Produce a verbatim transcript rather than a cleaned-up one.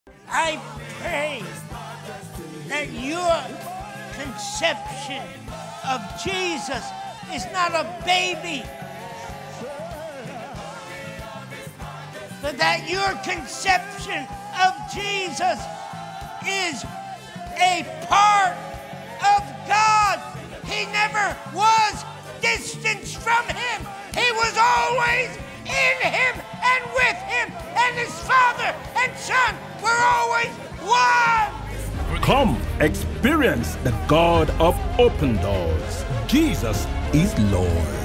I pray that your conception of Jesus is not a baby, but that your conception of Jesus is a part of God. He never was distanced from him. He was always in him and with him, and his Father and Son were always one. Come, experience the God of open doors. Jesus is Lord.